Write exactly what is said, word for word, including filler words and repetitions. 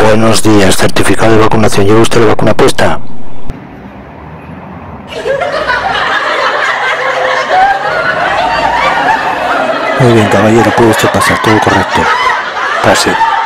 Buenos días, certificado de vacunación. ¿Lleva usted la vacuna puesta? Muy bien, caballero, puede usted pasar, todo correcto. Pase.